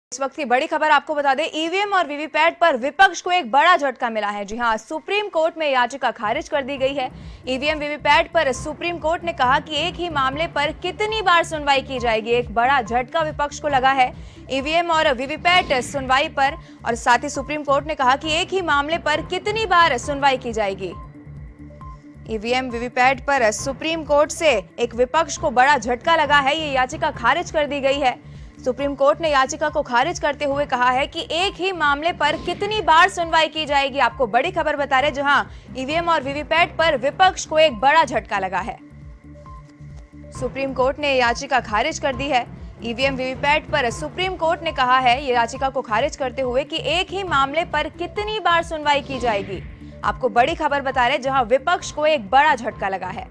इस वक्त की बड़ी खबर आपको बता दें, ईवीएम और वीवीपैट पर विपक्ष को एक बड़ा झटका मिला है। जी हां, सुप्रीम कोर्ट में याचिका खारिज कर दी गई है। ईवीएम वीवीपैट पर सुप्रीम कोर्ट ने कहा कि एक ही मामले पर कितनी बार सुनवाई की जाएगी। एक बड़ा झटका विपक्ष को लगा है ईवीएम और वीवीपैट सुनवाई पर, और साथ ही सुप्रीम कोर्ट ने कहा कि एक ही मामले पर कितनी बार सुनवाई की जाएगी। ईवीएम वीवीपैट पर सुप्रीम कोर्ट से एक विपक्ष को बड़ा झटका लगा है। ये याचिका खारिज कर दी गई है। सुप्रीम कोर्ट ने याचिका को खारिज करते हुए कहा है कि एक ही मामले पर कितनी बार सुनवाई की जाएगी। आपको बड़ी खबर बता रहे, जहां ईवीएम और वीवीपैट पर विपक्ष को एक बड़ा झटका लगा है। सुप्रीम कोर्ट ने याचिका खारिज कर दी है। ईवीएम वीवीपैट पर सुप्रीम कोर्ट ने कहा है ये याचिका को खारिज करते हुए कि एक ही मामले पर कितनी बार सुनवाई की जाएगी। आपको बड़ी खबर बता रहे, जहां विपक्ष को एक बड़ा झटका लगा है।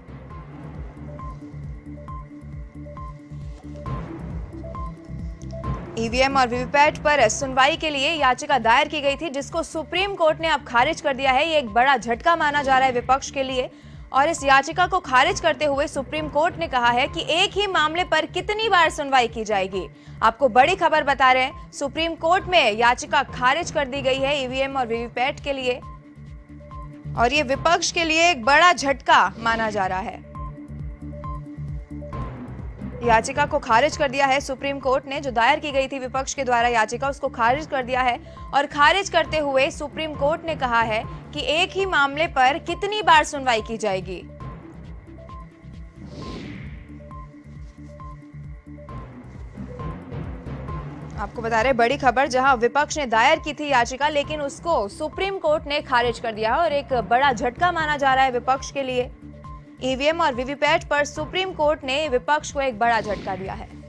ईवीएम और वीवीपैट पर सुनवाई के लिए याचिका दायर की गई थी, जिसको सुप्रीम कोर्ट ने अब खारिज कर दिया है। ये एक बड़ा झटका माना जा रहा है विपक्ष के लिए, और इस याचिका को खारिज करते हुए सुप्रीम कोर्ट ने कहा है कि एक ही मामले पर कितनी बार सुनवाई की जाएगी। आपको बड़ी खबर बता रहे हैं, सुप्रीम कोर्ट में याचिका खारिज कर दी गई है ईवीएम और वीवीपैट के लिए, और ये विपक्ष के लिए एक बड़ा झटका माना जा रहा है। याचिका को खारिज कर दिया है सुप्रीम कोर्ट ने। जो दायर की गई थी विपक्ष के द्वारा याचिका, उसको खारिज कर दिया है, और खारिज करते हुए सुप्रीम कोर्ट ने कहा है कि एक ही मामले पर कितनी बार सुनवाई की जाएगी। आपको बता रहे बड़ी खबर, जहां विपक्ष ने दायर की थी याचिका, लेकिन उसको सुप्रीम कोर्ट ने खारिज कर दिया है, और एक बड़ा झटका माना जा रहा है विपक्ष के लिए। ईवीएम और वीवीपैट पर सुप्रीम कोर्ट ने विपक्ष को एक बड़ा झटका दिया है।